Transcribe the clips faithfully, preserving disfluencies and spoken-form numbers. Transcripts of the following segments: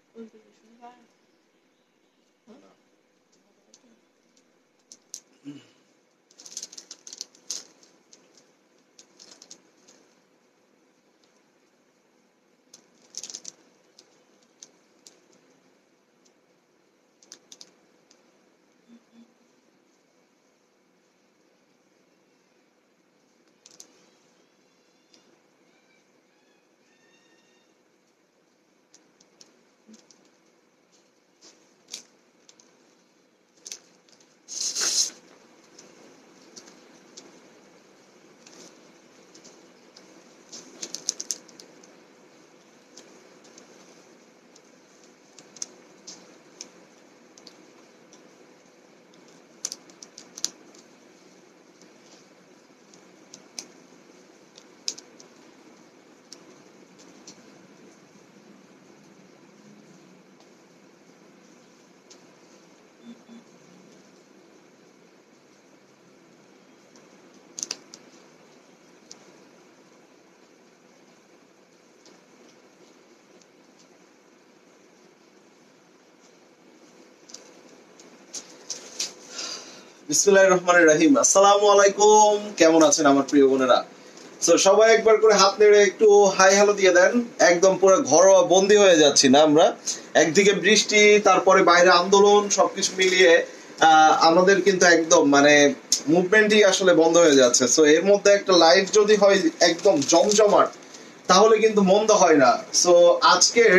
বিসমিল্লাহির রহমানির রহিম। আসসালামু আলাইকুম, কেমন আছেন আমার প্রিয় বোনেরা? সো সবাই একবার করে হাত নেড়ে একটু হাই হ্যালো দিয়ে দেন। একদম পুরো ঘরোয়া বন্দি হয়ে যাচ্ছি না আমরা? একদিকে বৃষ্টি, তারপরে বাইরে আন্দোলন, সবকিছু মিলিয়ে আহ আমাদের কিন্তু একদম মানে মুভমেন্টই আসলে বন্ধ হয়ে যাচ্ছে। সো এর মধ্যে একটা লাইভ যদি হয় একদম জমজমাট, তাহলে কিন্তু মন্দ হয় না। সো আজকের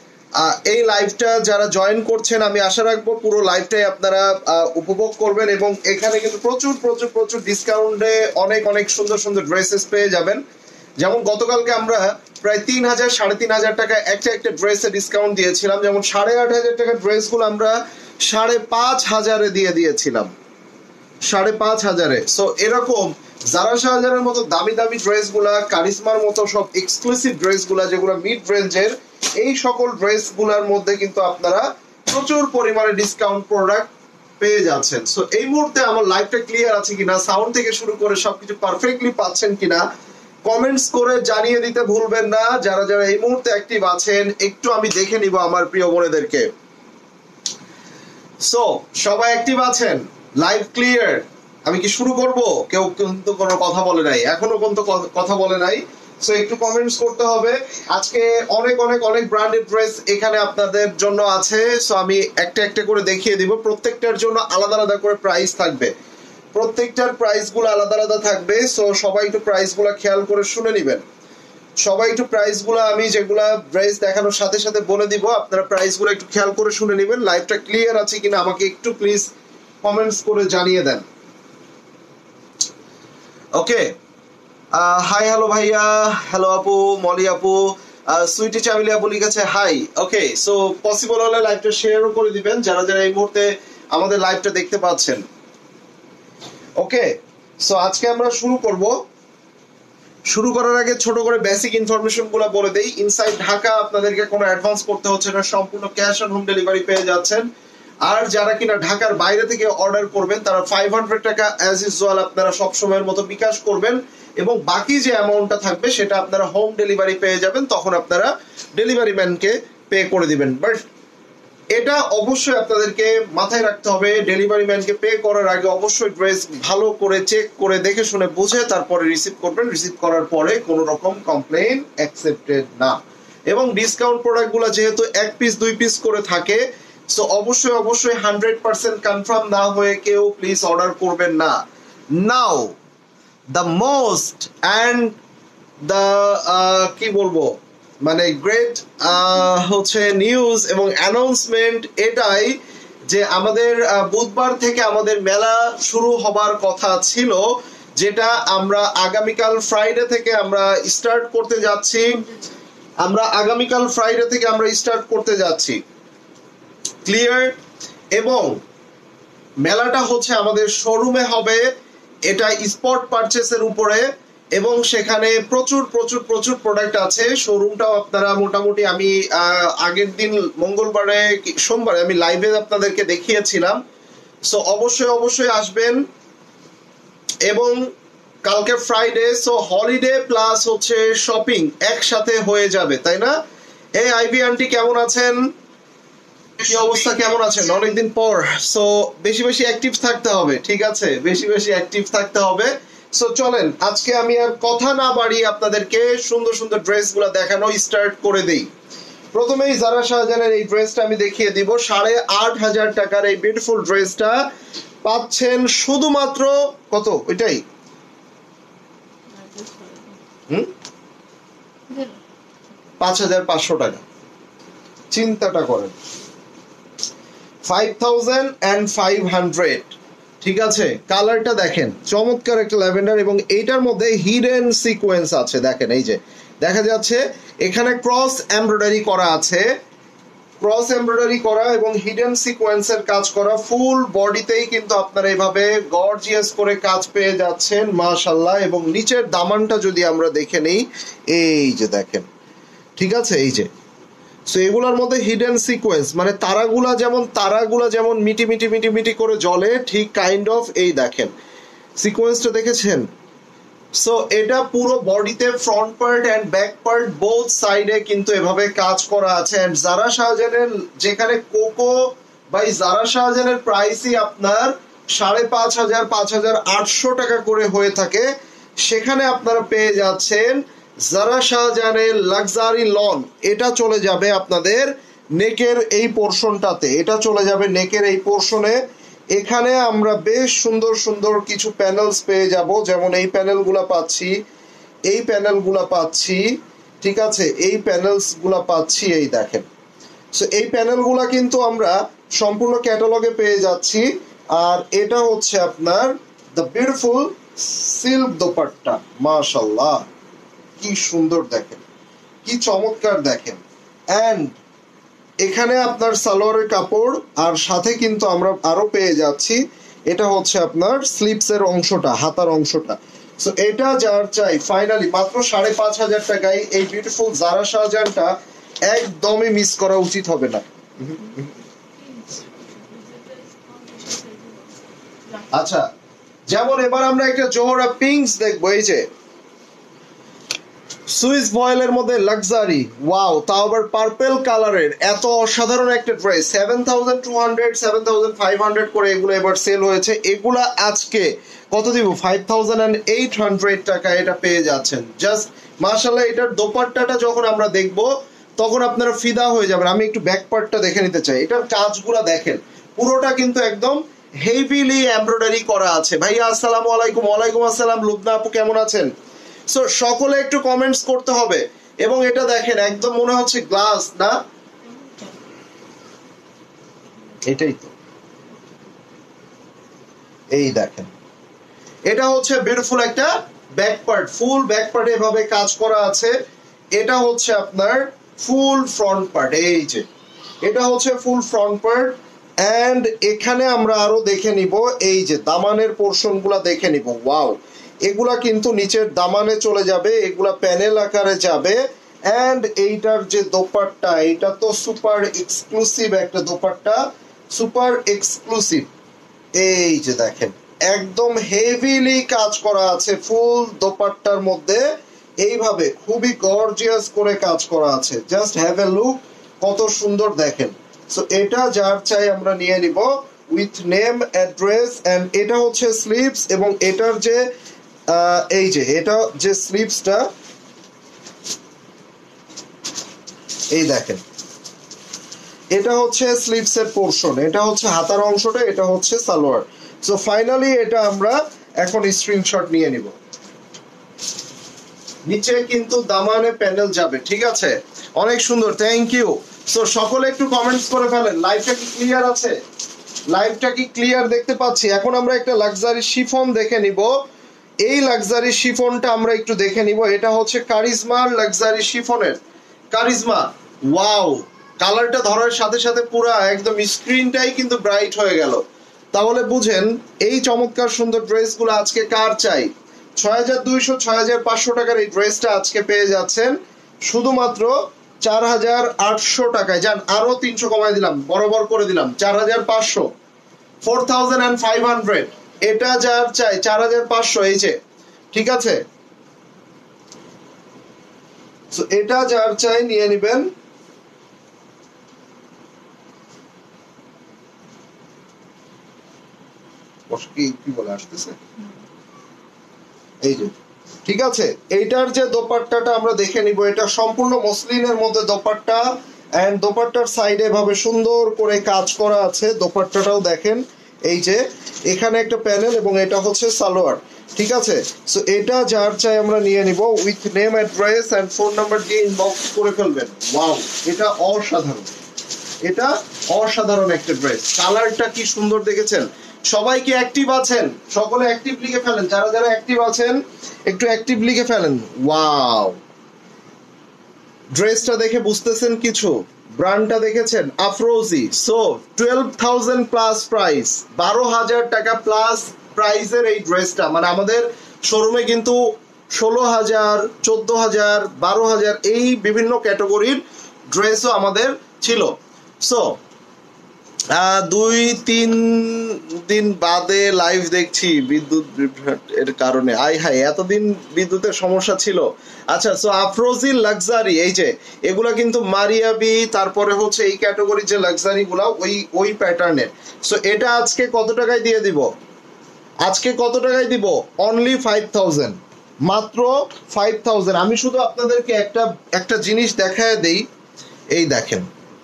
এই লাইভটা যারা জয়েন করছেন, আমি আশা রাখবো পুরো লাইভটাই আপনারা উপভোগ করবেন এবং এখানে কিন্তু প্রচুর প্রচুর প্রচুর ডিসকাউন্টে অনেক অনেক সুন্দর সুন্দর ড্রেসেস পেয়ে যাবেন। যেমন গতকালকে আমরা প্রায় তিন হাজার সাড়ে তিন হাজার টাকা একটা একটা ড্রেসে ডিসকাউন্ট দিয়েছিলাম। যেমন সাড়ে আট হাজার টাকার ড্রেসগুলো আমরা সাড়ে পাঁচ হাজারে দিয়ে দিয়েছিলাম, সাড়ে পাঁচ হাজারে। সো এরকম জারা শাহজাহানের মতো দামি দামি ড্রেস গুলা, কারিজমার মতো সব এক্সক্লুসিভ ড্রেস গুলা যেগুলো মিড রেঞ্জের, এই সকল ড্রেস গুলার মধ্যে কিন্তু আপনারা প্রচুর পরিমাণে ডিসকাউন্ট প্রোডাক্ট পেয়ে যাচ্ছেন। সো এই মুহূর্তে আমার লাইভটা ক্লিয়ার আছে কিনা, সাউন্ড থেকে শুরু করে সবকিছু পারফেক্টলি পাচ্ছেন কিনা কমেন্টস করে জানিয়ে দিতে ভুলবেন না। যারা যারা এই মুহূর্তে অ্যাক্টিভ আছেন একটু আমি দেখে নিব আমার প্রিয় বোনেদেরকে। সো সবাই অ্যাক্টিভ আছেন? Live clear? আমি কি শুরু করব? কেউ কিন্তু কোনো কথা বলে নাই, এখনো কিন্তু কথা বলে নাই। সো একটু কমেন্টস করতে হবে। আজকে অনেক অনেক অনেক ব্র্যান্ডেড ড্রেস এখানে আপনাদের জন্য আছে। সো আমি একটা একটা করে দেখিয়ে দিব। প্রত্যেকটার জন্য আলাদা আলাদা করে প্রাইস থাকবে, প্রত্যেকটার প্রাইস গুলো আলাদা আলাদা থাকবে। সো সবাই একটু প্রাইস গুলো খেয়াল করে শুনে নিবেন। সবাই একটু প্রাইস গুলো আমি যেগুলা ড্রেস দেখানোর সাথে সাথে বলে দিব, আপনারা প্রাইস গুলো একটু খেয়াল করে শুনে নিবেন। লাইভটা ক্লিয়ার আছে কিনা আমাকে একটু প্লিজ কমেন্টস করে জানিয়ে দেন। ওকে, হাই হ্যালো ভাইয়া, হ্যালো আপু, মলি আপু, সুইটি চামিলি আপু লিখেছে হাই। ওকে, সো পসিবল হলে লাইভটা শেয়ারও করে দিবেন যারা যারা এই মুহূর্তে আমাদের লাইভটা দেখতে পাচ্ছেন। ওকে, সো আজকে আমরা শুরু করব। শুরু করার আগে ছোট করে বেসিক ইনফরমেশন গুলো বলে দেই। ইনসাইড ঢাকা আপনাদেরকে কোনো অ্যাডভান্স করতে হচ্ছে না, সম্পূর্ণ ক্যাশ অন হোম ডেলিভারি পেয়ে যাচ্ছেন। আর যারা কিনা ঢাকার বাইরে থেকে অর্ডার করবেন তারা ফাইভ হান্ড্রেড টাকা অ্যাজ ইউজুয়াল আপনারা সব সময়ের মতো বিকাশ করবেন এবং বাকি যে অ্যামাউন্টটা থাকবে সেটা আপনারা হোম ডেলিভারি পেয়ে যাবেন, তখন আপনারা ডেলিভারি ম্যানকে পে করে দিবেন। বাট এটা অবশ্যই আপনাদেরকে মাথায় রাখতে হবে, ডেলিভারি ম্যানকে পে করার আগে অবশ্যই ড্রেস ভালো করে চেক করে দেখে শুনে বুঝে তারপরে রিসিভ করবেন। রিসিভ করার পরে কোনো রকম কমপ্লেইন অ্যাকসেপ্টেড না। এবং ডিসকাউন্ট প্রোডাক্টগুলো যেহেতু এক পিস দুই পিস করে থাকে, সো অবশ্যই অবশ্যই হান্ড্রেড পার্সেন্ট কনফার্ম না হয়ে কেউ প্লিজ অর্ডার করবেন না। Now the most and the কি বলবো মানে গ্রেট হচ্ছে নিউজ এবং অ্যানাউন্সমেন্ট এটাই যে আমাদের বুধবার থেকে আমাদের মেলা শুরু হবার কথা ছিল, যেটা আমরা আগামীকাল ফ্রাইডে থেকে আমরা স্টার্ট করতে যাচ্ছি। আমরা আগামীকাল ফ্রাইডে থেকে আমরা স্টার্ট করতে যাচ্ছি, ক্লিয়ার? এবং মেলাটা হচ্ছে আমাদের শোরুমে হবে, এটা স্পট পারচেসের উপরে এবং সেখানে প্রচুর প্রচুর প্রচুর প্রোডাক্ট আছে। শোরুমটাও আপনারা মোটামুটি আমি আগের দিন মঙ্গলবারে সোমবারে আমি লাইভে আপনাদেরকে দেখিয়েছিলাম। সো অবশ্যই অবশ্যই আসবেন। এবং কালকে ফ্রাইডে, সো হলিডে প্লাস হচ্ছে শপিং একসাথে হয়ে যাবে, তাই না? এই আইভি আন্টি কেমন আছেন? কি অবস্থা, কেমন আছেন? অনেকদিন পর। সো বেশি বেশি অ্যাক্টিভ থাকতে হবে, ঠিক আছে? বেশি বেশি অ্যাক্টিভ থাকতে হবে। সো চলেন আজকে আমি আর কথা না বাড়িয়ে আপনাদেরকে সুন্দর সুন্দর ড্রেসগুলো দেখানো স্টার্ট করে দেই। প্রথমেই জারা শাহজাহানের এই ড্রেসটা আমি দেখিয়ে দিব। সাড়ে আট হাজার টাকার এই বিউটিফুল ড্রেসটা পাচ্ছেন শুধুমাত্র কত? ওইটাই হুম পাঁচ হাজার পাঁচশো টাকা। চিন্তাটা করেন, five thousand and five hundred. ঠিক আছে, কালারটা দেখেন, চমৎকার একটা ল্যাভেন্ডার এবং এইটার মধ্যে হিডেন সিকোয়েন্স আছে। দেখেন এই যে দেখা যাচ্ছে এখানে ক্রস এমব্রয়ডারি করা আছে, ক্রস এমব্রয়ডারি করা এবং হিডেন সিকোয়েন্সের কাজ করা। ফুল বডিতেই কিন্তু আপনারা এইভাবে গর্জিয়াস করে কাজ পেয়ে যাচ্ছেন মাশাআল্লাহ। এবং নিচের দামানটা যদি আমরা দেখে নেই, এই যে দেখেন, ঠিক আছে, এই যে সো এগুলোর মধ্যে হিডেন সিকোয়েন্স মানে তারাগুলা যেমন তারাগুলা যেমন মিটি মিটি মিটি মিটি করে জ্বলে, ঠিক কাইন্ড অফ এই দেখেন সিকোয়েন্সটা দেখেছেন। সো এটা পুরো বডিতে front part and back part both সাইডে কিন্তু এভাবে কাজ করা আছে। এন্ড জারা শাহজাহানের যেখানে কোকো বাই জারা শাহজাহানের প্রাইসই আপনার সাড়ে পাঁচ হাজার পাঁচ হাজার আটশো টাকা করে হয়ে থাকে, সেখানে আপনারা পেয়ে যাচ্ছেন জারা শাহজাহানের লাক্সারি লন। এটা চলে যাবে আপনাদের নেকের এই পোর্শনটাতে, এটা চলে যাবে নেকের এই পোর্শনে। এখানে আমরা বেশ সুন্দর সুন্দর কিছু প্যানেলস পেয়ে যাব, যেমন এই প্যানেলগুলা পাচ্ছি, এই প্যানেলগুলা পাচ্ছি, ঠিক আছে, এই প্যানেলস গুলা পাচ্ছি, এই দেখেন। সো এই প্যানেলগুলা কিন্তু আমরা সম্পূর্ণ ক্যাটালগে পেয়ে যাচ্ছি। আর এটা হচ্ছে আপনার দ্য বিউটিফুল সিল্ক দোপাট্টা। মাশাআল্লাহ কি সুন্দর দেখেন, কি চমৎকার দেখেন। অ্যান্ড এখানে আপনার সালোয়ারের কাপড় আর সাথে কিন্তু আমরা আরো পেয়ে যাচ্ছি, এটা হচ্ছে আপনার স্লিপস এর অংশটা, হাতার অংশটা। সো এটা যার চাই ফাইনালি মাত্র সাড়ে পাঁচ হাজার টাকায় এই বিউটিফুল জারা শাহজাহানটা একদমই মিস করা উচিত হবে না। আচ্ছা, যেমন এবার আমরা একটা জোহরা পিঙ্কস দেখবো, এই যে সুইস ভয়েলের মধ্যে লাক্সারি, ওয়াও, তাও আবার পার্পল কালারের, এত অসাধারণ একটা dress. Seven thousand two hundred seven thousand five hundred করে এগুলো এবার সেল হয়েছে। এগুলা আজকে কত দিব? Five thousand and eight hundred টাকা এটা পেয়ে যাচ্ছেন। জাস্ট মাশাআল্লাহ, এটার দোপাট্টাটা যখন আমরা দেখবো তখন আপনারা ফিদা হয়ে যাবেন। আমি একটু ব্যাক পার্টটা দেখে নিতে চাই। এটার কাজগুলা দেখেন, পুরোটা কিন্তু একদম হেভিলি এমব্রয়ডারি করা আছে। ভাইয়া আসসালামু আলাইকুম। ওয়ালাইকুম আসসালাম। লুবনা আপু কেমন আছেন? সো সকলে একটু কমেন্টস করতে হবে। এবং এটা দেখেন একদম মনে হচ্ছে গ্লাস না, এটাই তো, এই দেখেন এটা হচ্ছে বিউটিফুল একটা ব্যাক পার্ট, ফুল ব্যাক পার্টে এভাবে কাজ করা আছে। এটা হচ্ছে আপনার ফুল ফ্রন্ট পার্ট, এই যে এটা হচ্ছে ফুল ফ্রন্ট পার্ট। অ্যান্ড এখানে আমরা আরো দেখে নিব এই যে দামানের পোর্শন গুলা দেখে নিব। ওয়াও, এগুলা কিন্তু নিচের দামানে চলে যাবে, এগুলা প্যানেল আকারে যাবে। অ্যান্ড এইটার যে দোপাট্টা, এটা তো সুপার এক্সক্লুসিভ একটা দোপাট্টা, সুপার এক্সক্লুসিভ। এই যে দেখেন একদম হেভিলি কাজ করা আছে ফুল দোপাট্টার মধ্যে, এইভাবে খুবই গর্জিয়াস করে কাজ করা আছে। জাস্ট হ্যাভ এ লুক, কত সুন্দর দেখেন। সো এটা যার চাই আমরা নিয়ে নিব উইথ নেম অ্যাড্রেস। এন্ড এটা হচ্ছে স্লিভস এবং এটার যে এই যে এটা যে স্লিভসটা, এই দেখেন এটা হচ্ছে স্লিভস এর পোর্শন, এটা হচ্ছে হাতার অংশটা, এটা হচ্ছে সালোয়ার। সো ফাইনালি এটা আমরা এখন স্ক্রিনশট নিয়ে নিব। নিচে কিন্তু দামানে প্যানেল যাবে, ঠিক আছে, অনেক সুন্দর, থ্যাংক ইউ। সো সকলে একটু কমেন্টস করে ফেলেন। লাইভটা কি ক্লিয়ার আছে? লাইভটা কি ক্লিয়ার দেখতে পাচ্ছি? এখন আমরা একটা লাক্সারি শিফন দেখে নিব। এই লাক্সারি শিফনটা আমরা একটু দেখে নিব। এটা হচ্ছে কারিজমার লাক্সারি শিফনের, কারিজমা। ওয়াও, কালারটা ধরার সাথে সাথে পুরো একদম স্ক্রিনটাই কিন্তু ব্রাইট হয়ে গেল। তাহলে বুঝেন এই চমৎকার সুন্দর ড্রেসগুলো আজকে কার চাই। ছয় হাজার দুইশো ছয় হাজার পাঁচশো টাকার এই ড্রেসটা আজকে পেয়ে যাচ্ছেন শুধুমাত্র চার হাজার আটশো টাকায়। যান আরো তিনশো কমাই দিলাম, বরাবর করে দিলাম, চার হাজার পাঁচশো, four thousand and five hundred. এটা যার চাই চার হাজার পাঁচশো, এই যে, ঠিক আছে। এটা যার চাই নিয়ে নিবেন। কি কি বলে আসতেছে এই যে ঠিক আছে এইটার যে দোপাট্টাটা আমরা দেখে নিব এটা সম্পূর্ণ মসলিনের মধ্যে দোপাট্টা এন্ড দোপাট্টার সাইডে ভাবে সুন্দর করে কাজ করা আছে দোপাট্টাটাও দেখেন এই যে এখানে একটা প্যানেল এবং এটা হচ্ছে সালোয়ার ঠিক আছে সো এটা যার চাই আমরা নিয়ে নিব with name address and phone number দিয়ে ইনবক্স করে ফেলবেন ওয়াও এটা অসাধারণ এটা অসাধারণ একটা ড্রেস কালারটা কি সুন্দর দেখেছেন সবাই কি অ্যাক্টিভ আছেন সকলে অ্যাক্টিভ লিখে ফেলেন যারা যারা অ্যাক্টিভ আছেন একটু অ্যাক্টিভ লিখে ফেলেন ওয়াও ড্রেসটা দেখে বুঝতেছেন কিছু ব্র্যান্ডটা দেখেছেন Afrozeh so twelve thousand plus price বারো হাজার টাকা প্লাস প্রাইসের এই ড্রেসটা মানে আমাদের শোরুমে কিন্তু ষোলো হাজার চোদ্দ হাজার বারো হাজার এই বিভিন্ন ক্যাটাগরির ড্রেসও আমাদের ছিল সো দুই তিন দিন বাদে লাইভ দেখছি বিদ্যুৎ এর কারণে আই হাই এতদিন বিদ্যুতের সমস্যা ছিল আচ্ছা সো আফরোজি লাক্সারি এই যে এগুলা কিন্তু মারিয়াবি তারপরে হচ্ছে এই ক্যাটাগরির যে লাক্সারি গুলা ওই ওই প্যাটার্নের সো এটা আজকে কত টাকায় দিয়ে দিব আজকে কত টাকায় দিব অনলি ফাইভ থাউজেন্ড মাত্র ফাইভ থাউজেন্ড আমি শুধু আপনাদেরকে একটা একটা জিনিস দেখায় দেই এই দেখেন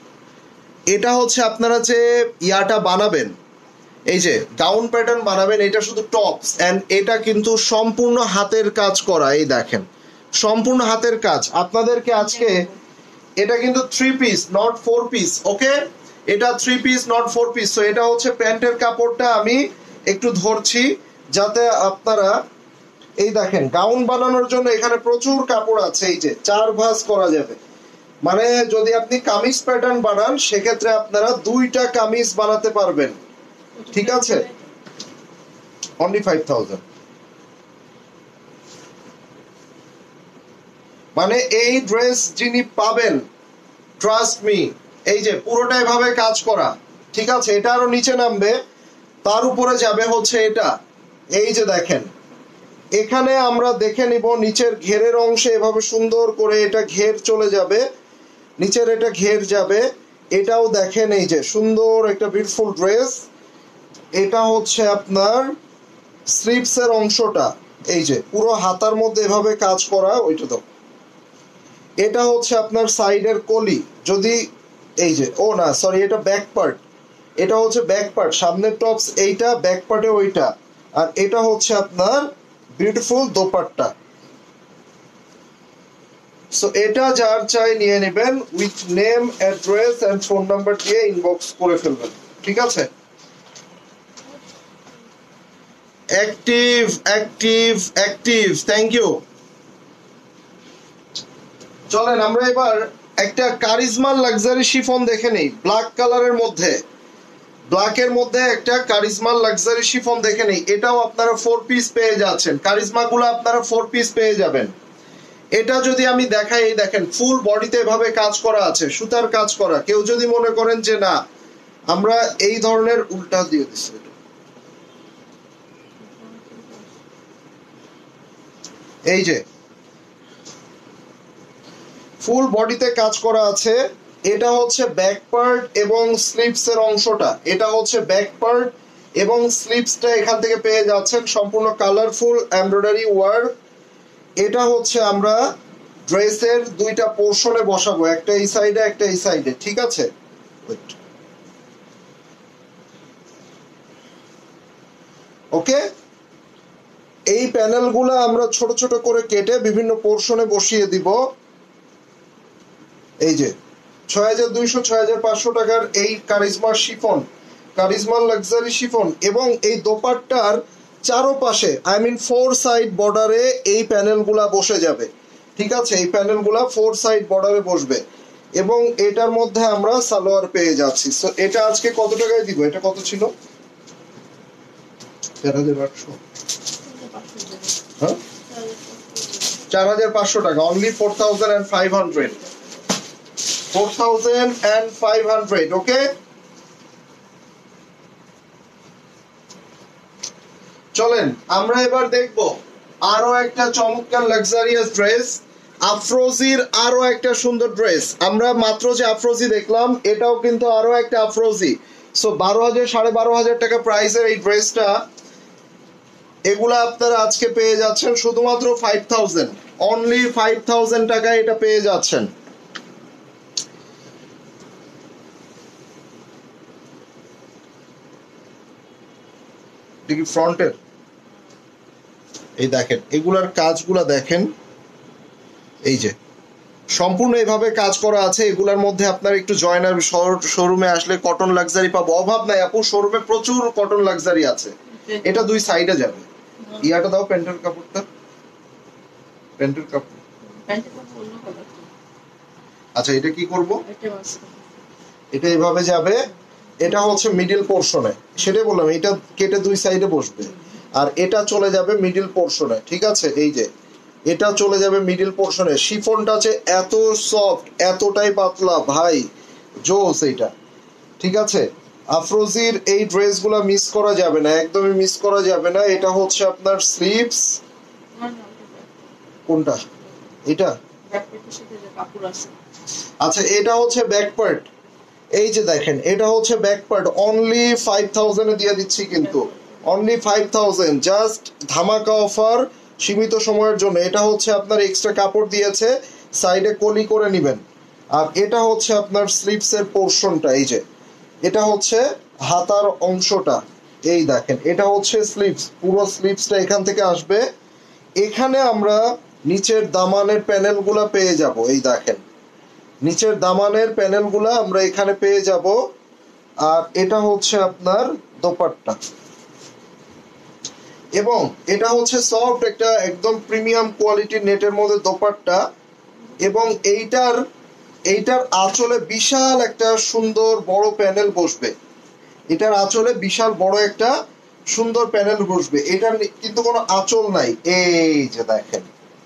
এটা হচ্ছে আপনারা যে ইয়াটা বানাবেন এই যে গাউন প্যাটার্ন বানাবেন এটা শুধু টপস এন্ড এটা কিন্তু সম্পূর্ণ হাতের কাজ করা এই দেখেন সম্পূর্ণ হাতের কাজ আপনাদেরকে আজকে এটা কিন্তু three piece not four piece okay এটা three piece not four piece so এটা হচ্ছে প্যান্টের কাপড়টা আমি একটু ধরছি যাতে আপনারা এই দেখেন গাউন বানানোর জন্য এখানে প্রচুর কাপড় আছে এই যে চার ভাঁজ করা যাবে মানে যদি আপনি কামিজ প্যাটার্ন বানান সেক্ষেত্রে আপনারা দুইটা কামিজ বানাতে পারবেন ঠিক আছে অনলি ফাইভ থাউজেন্ড মানে এই ড্রেস যিনি পাবেন ট্রাস্ট মি এই যে পুরোটাই ভাবে কাজ করা ঠিক আছে এটা আরো নিচে নামবে তার উপরে যাবে হচ্ছে এটা এই যে দেখেন এখানে আমরা দেখে নিব নিচের ঘেরের অংশে এভাবে সুন্দর করে এটা ঘের চলে যাবে নিচের এটা ঘের যাবে এটাও দেখেন এই যে সুন্দর একটা বিউটিফুল ড্রেস এটা হচ্ছে আপনার স্লিভস এর অংশটা এই যে পুরো হাতার মধ্যে এভাবে কাজ করা ওইটা তো এটা হচ্ছে আপনার সাইডের কলি যদি এই যে ও না সরি এটা ব্যাক পার্ট এটা হচ্ছে ব্যাক পার্ট সামনের টপস এইটা ব্যাক পার্টে ওইটা আর এটা হচ্ছে আপনার বিউটিফুল দোপাট্টা সো এটা যার চাই নিয়ে নেবেন with name address and phone number দিয়ে ইনবক্স করে ফেলবেন ঠিক আছে active active active thank you চলেন আমরা এবার একটা কারিজমা লাক্সারি শিফন দেখে নেই ব্ল্যাক কালারের মধ্যে ব্ল্যাকের মধ্যে একটা কারিজমা লাক্সারি শিফন দেখে নেই এটাও আপনারা ফোর পিস পেয়ে যাচ্ছেন কারিজমা গুলো আপনারা ফোর পিস পেয়ে যাবেন এটা যদি আমি দেখাই এই দেখেন ফুল বডিতে এভাবে কাজ করা আছে সুতার কাজ করা কেউ যদি মনে করেন যে না আমরা এই ধরনের উল্টা দিয়ে দিচ্ছি এই যে ফুল বডিতে কাজ করা আছে এটা হচ্ছে ব্যাক পার্ট এবং স্লিভস এর অংশটা এটা হচ্ছে ব্যাক পার্ট এবং স্লিভসটা এখান থেকে পেয়ে যাচ্ছেন সম্পূর্ণ কালারফুল এমব্রয়ডারি ওয়ার্ক এটা হচ্ছে আমরা ড্রেসের দুইটা পোর্শনে বসাবো একটা এই সাইডে একটা এই সাইডে ঠিক আছে ওকে এই প্যানেলগুলো আমরা ছোট ছোট করে কেটে বিভিন্ন পোর্শনে বসিয়ে দিব এই যে ছয় হাজার দুইশো ছয় হাজার পাঁচশো টাকার এই Charizma chiffon Charizma luxury chiffon এবং এই দোপাট্টার চারপাশে আই মিন ফোর সাইড বর্ডারে এই প্যানেলগুলা বসে যাবে ঠিক আছে এই প্যানেলগুলা ফোর সাইড বর্ডারে বসবে এবং এটার মধ্যে আমরা সালোয়ার পেয়ে যাচ্ছি সো এটা আজকে কত টাকায় দিব এটা কত ছিল চার হাজার আটশো হ্যাঁ চার হাজার পাঁচশো টাকা only four thousand and five hundred four thousand and five hundred okay চলেন আমরা এবার দেখব আরো একটা চমৎকার লাক্সারিয়াস ড্রেস আফরোজির আরো একটা সুন্দর ড্রেস, আমরা মাত্র যে আফরোজি দেখলাম এটাও কিন্তু আরো একটা আফরোজি। সো বারো হাজার সাড়ে বারো হাজার টাকা প্রাইসের এই ড্রেসটা, এগুলা আপনারা আজকে পেয়ে যাচ্ছেন শুধুমাত্র five thousand, only five thousand টাকায় এটা পেয়ে যাচ্ছেন। ফ্রন্টের এই দেখেন, এগুলার কাজগুলা দেখেন, এই যে সম্পূর্ণ এইভাবে কাজ করা আছে। এগুলার মধ্যে আপনার একটু জয়নার শোরুমে আসলে কটন লাক্সারি পাবো, অভাব নাই আপু, শোরুমে প্রচুর কটন লাক্সারি আছে। এটা দুই সাইডে যাবে। ইয়াটা দাও, প্যান্টের কাপড়টা, প্যান্টের কাপড়, আচ্ছা এটা কি করব, এটা এইভাবে যাবে, এটা হচ্ছে মিডল পোর্শনে, সেটাই বললাম এটা কেটে দুই সাইডে বসবে, আর এটা চলে যাবে মিডল পোর্শনে, ঠিক আছে। এই যে এটা চলে যাবে মিডল পোর্শনে। শিফনটা আছে এত সফট, এতটাই পাতলা ভাই, জোস এইটা, ঠিক আছে। আফরোজির এই ড্রেসগুলো মিস করা যাবে না, একদমই মিস করা যাবে না। এটা হচ্ছে আপনার স্লিভস, কোনটা এটা, আচ্ছা এটা হচ্ছে ব্যাক পার্ট, এই যে দেখেন এটা হচ্ছে back part, only five thousand এ দিয়ে দিচ্ছি, কিন্তু অনলি ফাইভ থাউজেন্ড, জাস্ট ধামাকা অফার, সীমিত সময়ের জন্য। এটা হচ্ছে আপনার এক্সট্রা কাপড় দিয়েছে, সাইডে কলি করে নেবেন। আর এটা হচ্ছে আপনার স্লিভস এর পোর্শনটা, এই যে এটা হচ্ছে হাতার অংশটা, এই দেখেন এটা হচ্ছে স্লিভস, পুরো স্লিভসটা এখান থেকে আসবে। এখানে আমরা নিচের দামানের প্যানেলগুলো পেয়ে যাব, এই দেখেন নিচের দামানের প্যানেলগুলো আমরা এখানে পেয়ে যাব। আর এটা হচ্ছে আপনার দোপাট্টা, এবং এটা হচ্ছে সফট একটা একদম প্রিমিয়াম কোয়ালিটির নেটের মধ্যে দোপাট্টা, এবং এইটার এইটার আঁচলে বিশাল একটা সুন্দর বড় প্যানেল বসবে, এটার আঁচলে বিশাল বড় একটা সুন্দর প্যানেল বসবে। এটার কিন্তু কোনো আঁচল নাই, এই যে দেখেন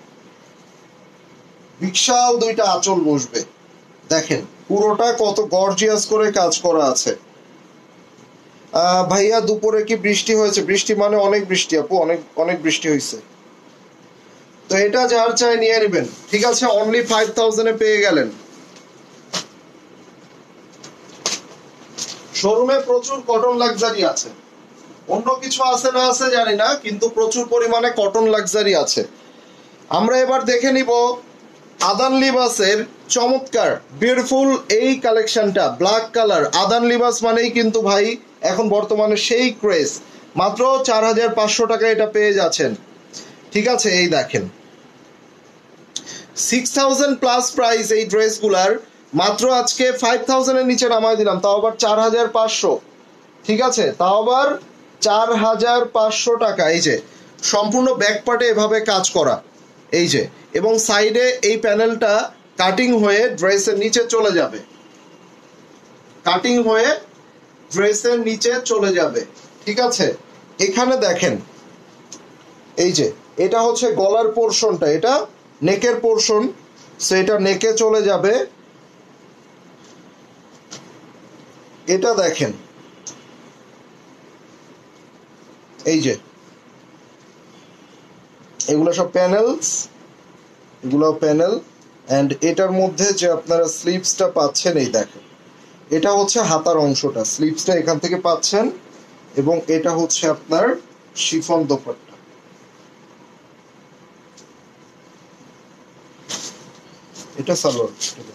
বিশাল দুইটা আঁচল বসবে, দেখেন পুরোটা কত গর্জিয়াস করে কাজ করা আছে। আহ ভাইয়া দুপুরে কি বৃষ্টি হয়েছে? বৃষ্টি মানে অনেক বৃষ্টি আপু, অনেক অনেক বৃষ্টি হয়েছে। তো এটা যার চাই নিয়ে নেবেন, ঠিক আছে, অনলি ফাইভ থাউজেন্ড এ পেয়ে গেলেন। শোরুমে প্রচুর কটন লাক্সারি আছে, অন্য কিছু আছে না আছে জানি না, কিন্তু প্রচুর পরিমাণে কটন লাক্সারি আছে। আমরা এবার দেখে নিব আদান লিবাসের চমৎকার বিউটিফুল এই কালেকশনটা, ব্ল্যাক কালার। আদান লিবাস মানেই কিন্তু ভাই এখন বর্তমানে সেই ক্রেজ, মাত্র চার হাজার পাঁচশো টাকা এটা পেয়ে যাচ্ছেন, ঠিক আছে। এই দেখেন সিক্স থাউজেন্ড প্লাস প্রাইস এই ড্রেসগুলার, মাত্র আজকে ফাইভ থাউজেন্ড এর নিচে নামাই দিলাম, তাও আবার চার হাজার পাঁচশো, ঠিক আছে, তাও আবার চার হাজার পাঁচশো টাকা। এই যে সম্পূর্ণ ব্যাক পার্টে এভাবে কাজ করা, এই যে, এবং সাইডে এই প্যানেলটা কাটিং হয়ে ড্রেসের নিচে চলে যাবে, কাটিং হয়ে ড্রেসের নিচে চলে যাবে, ঠিক আছে। এখানে দেখেন এই যে এটা হচ্ছে গলার পোর্শনটা, এটা নেকের পোর্শন, সেটা নেকে চলে যাবে। এটা দেখেন এই যে এগুলো সব প্যানেলস, এগুলো প্যানেল, এন্ড এটার মধ্যে যে আপনারা স্লিভসটা পাচ্ছেন, এই দেখেন এটা হচ্ছে হাতার অংশটা, স্লিভসটা এখান থেকে পাচ্ছেন, এবং এটা হচ্ছে আপনার শিফন দোপাট্টা। এটা সালোয়ার,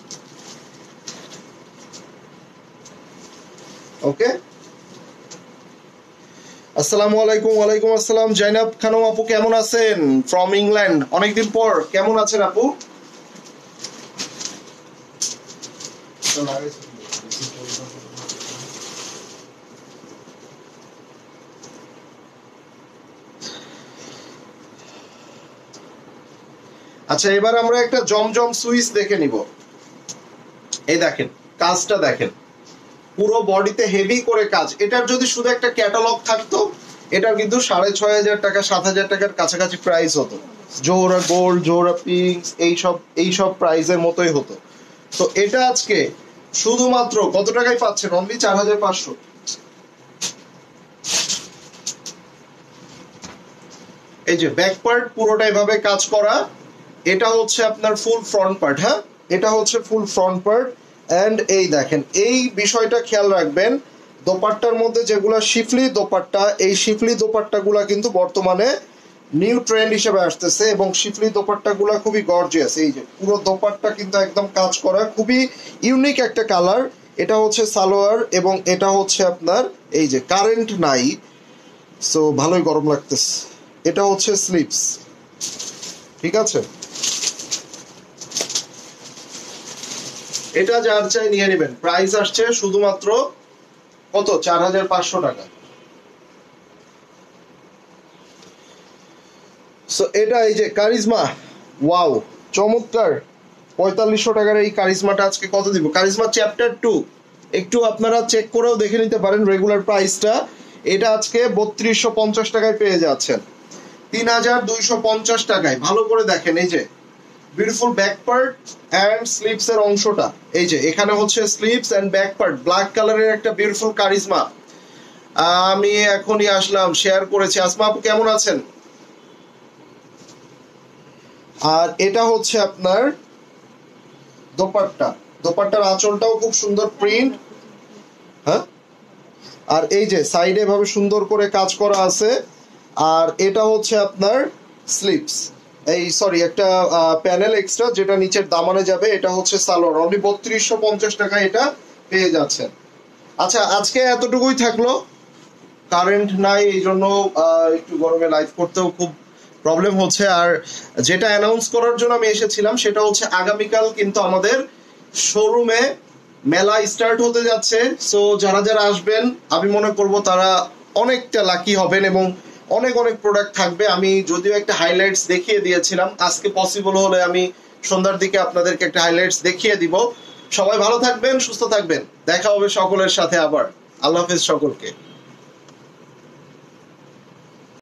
ওকে। আসসালামু আলাইকুম। ওয়ালাইকুম আসসালাম। জাইনাব খানম আপু কেমন আছেন? ফ্রম ইংল্যান্ড, অনেকদিন পর, কেমন আছেন আপু? আচ্ছা এবার আমরা একটা জমজম সুইচ দেখে নিব। এই দেখেন কাজটা দেখেন, পুরো বডিতে হেভি করে কাজ। এটার যদি শুধু একটা ক্যাটালগ থাকতো, এটার কিন্তু সাড়ে ছয় হাজার টাকা সাত হাজার টাকার কাছাকাছি প্রাইস হতো, জোহরা গোল্ড, জোহরা পিঙ্ক, এইসব এইসব প্রাইসের মতোই হতো। তো এটা আজকে শুধুমাত্র কত টাকায় পাচ্ছেন? অনলি চার হাজার পাঁচশো। এই যে ব্যাক পার্ট পুরোটা এভাবে কাজ করা, এটা হচ্ছে আপনার ফুল ফ্রন্ট পার্ট, হ্যাঁ এটা হচ্ছে ফুল ফ্রন্ট পার্ট। অ্যান্ড এই দেখেন এই বিষয়টা খেয়াল রাখবেন, দোপাট্টার মধ্যে যেগুলা শিফলি দোপাট্টা, এই শিফলি দোপাট্টাগুলা কিন্তু বর্তমানে নিউ ট্রেন্ড হিসেবে আসতেছে এবং শিফলি দোপাট্টাগুলা খুবই গর্জিয়াস। এই যে পুরো দোপাট্টা কিন্তু একদম কাজ করা, খুবই ইউনিক একটা কালার। এটা হচ্ছে সালোয়ার এবং এটা হচ্ছে আপনার এই যে কারেন্ট নাই, সো ভালোই গরম লাগতেছে। এটা হচ্ছে স্লিপস, ঠিক আছে। এটা যার চাই নিয়ে নেবেন। প্রাইস আসছে শুধুমাত্র কত, চার হাজার পাঁচশো টাকা। সো এটা এই যে কারিজমা, ওয়াও চমৎকার, পঁয়তাল্লিশশো টাকার এই কারিজমাটা আজকে কত দিব? কারিজমা চ্যাপ্টার টু একটু আপনারা চেক করেও দেখে নিতে পারেন রেগুলার প্রাইসটা। এটা আজকে বত্রিশশো পঞ্চাশ টাকায় পেয়ে যাচ্ছেন, তিন হাজার দুইশো পঞ্চাশ টাকায়। ভালো করে দেখেন এই যে beautiful back part and slips এর অংশটা, এই যে এখানে হচ্ছে slips and back part, black কালারের একটা বিউটিফুল কারিজমা। আমি এখনই আসলাম, শেয়ার করেছি। আসমা আপু কেমন আছেন? আর এটা হচ্ছে আপনার দোপাট্টা, দোপাট্টার আঁচলটাও খুব সুন্দর প্রিন্ট, হ্যাঁ। আর এই যে সাইডে ভাবে সুন্দর করে কাজ করা আছে। আর এটা হচ্ছে আপনার স্লিপস, এই সরি একটা প্যানেল এক্সট্রা যেটা নিচের দামানে যাবে। এটা হচ্ছে সালোয়ার, অনলি বত্রিশশো পঞ্চাশ টাকা এটা পেয়ে যাচ্ছেন। আচ্ছা আজকে এতটুকুই থাকলো, কারেন্ট নাই এই জন্য একটু গরমে লাইভ করতেও খুব প্রবলেম হচ্ছে। আর যেটা অ্যানাউন্স করার জন্য আমি এসেছিলাম সেটা হচ্ছে আগামীকাল কিন্তু আমাদের শোরুমে মেলা স্টার্ট হতে যাচ্ছে। সো যারা যারা আসবেন আমি মনে করব তারা অনেকটা লাকি হবেন এবং অনেক অনেক প্রোডাক্ট থাকবে। আমি যদিও একটা হাইলাইটস দেখিয়ে দিয়েছিলাম, আজকে পসিবল হলে আমি সন্ধ্যার দিকে আপনাদেরকে একটা হাইলাইটস দেখিয়ে দিব। সবাই ভালো থাকবেন, সুস্থ থাকবেন, দেখা হবে সকলের সাথে আবার। আল্লাহ হাফেজ সকলকে।